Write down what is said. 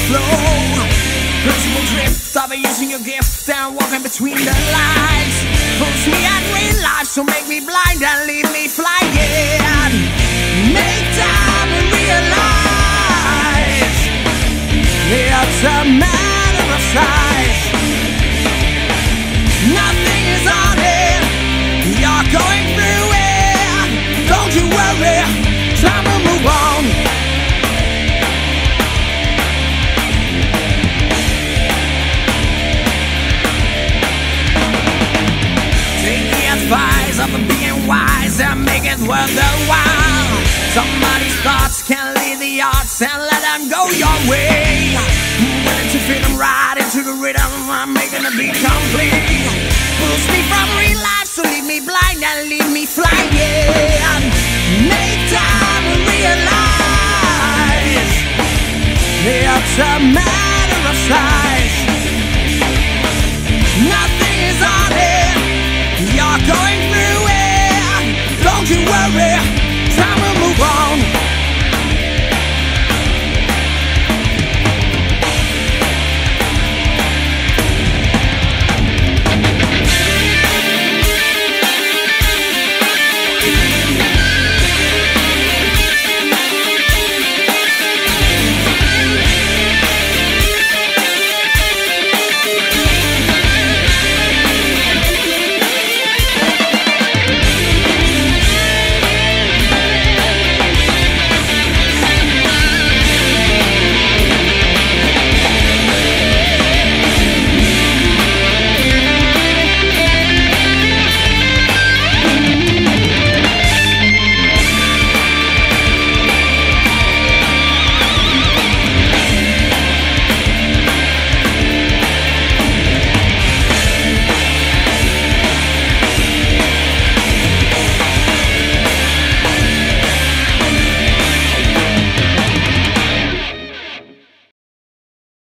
flow. Principal drift of using your gift and walking between the lines. Pulls me at real life, so make me blind and leave me flying. Make time and realize it's a matter of size. Nothing is on it, you're going through it. Don't you worry, time will move on. Advice of being wise and make it worth the while. Somebody's thoughts can lead the odds and let them go your way. Willing to fit them right into the rhythm, I'm making the beat complete. Pulls me from real life, so leave me blind and leave me flying. Make time and realize it's a matter of size. Nothing is on it, you're going through it. Don't you worry,